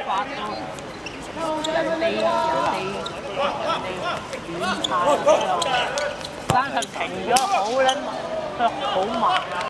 發咯。人哋遠排又，但係停咗好撚，好慢。